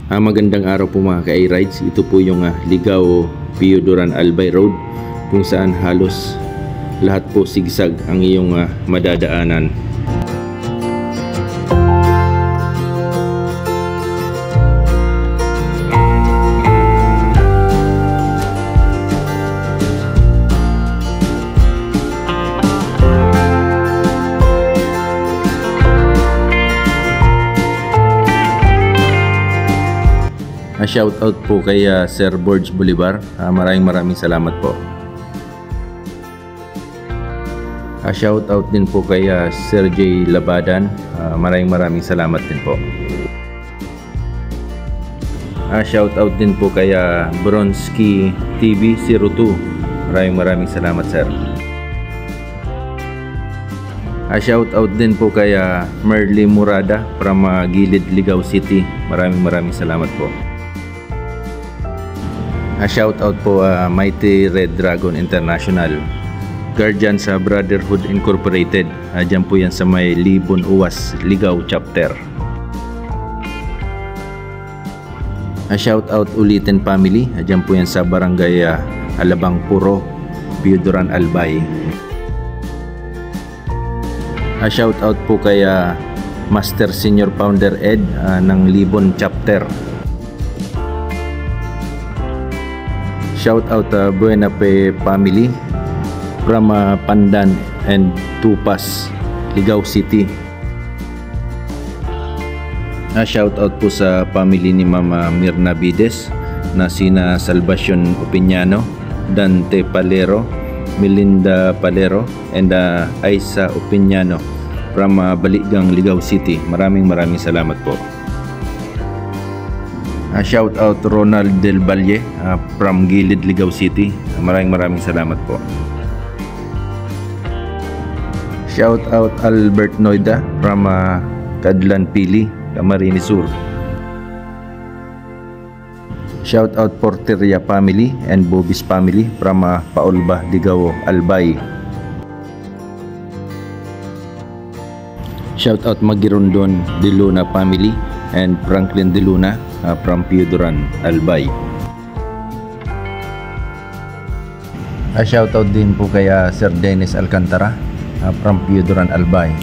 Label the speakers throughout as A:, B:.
A: Magandang araw po mga ka-i-rides. Ito po yung Ligao Pioduran Albay Road, kung saan halos lahat po sigsag ang iyong madadaanan. Shout out po kay Sir Borge Bolivar. Maraming salamat po. Shout out din po kay Sir J Labadan. Maraming salamat din po. Shout out din po kay Bronski TV 02. Maraming salamat, sir. Shout out din po kay Merly Murada from Gilid, Ligao City. Maraming salamat po. Shout out po Mighty Red Dragon International, Guardian sa Brotherhood Incorporated. Diyan po yan sa may Libon Uwas, Ligao Chapter. Shout out ulitin family. Diyan po yan sa Barangay Alabang Puro, Pioduran Albay. Shout out po kay Master Senior Founder Ed ng Libon Chapter. Shout out Buena Pe family from Pandan and Tupas, Ligao City. Shout out po sa family ni Mama Mirna Bides na sina Salvacion Opiñano, Dante Palero, Melinda Palero, and Aisa Opiñano from Baligang, Ligao City. Maraming salamat po. Shout out Ronald Del Valle from Gilid, Ligao City. Maraming salamat po. Shout out Albert Noida from Cadlan Pili, Camarines Sur. Shout out Porteria family and Bobis family from Paulba, Ligao, Albay. Shout out Magirondon De Luna family and Franklin De Luna from Pioduran Albay. Shout out din po kay Sir Dennis Alcantara from Pioduran Albay.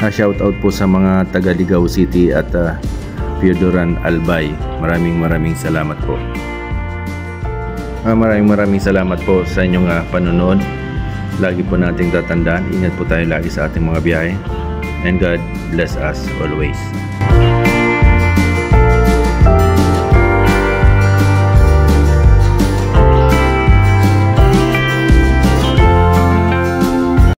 A: Shoutout po sa mga taga Ligao City at Piodoran Albay. Maraming salamat po. Maraming salamat po sa inyong panonood. Lagi po nating tatandaan, ingat po tayo lagi sa ating mga biyahe. And God bless us always.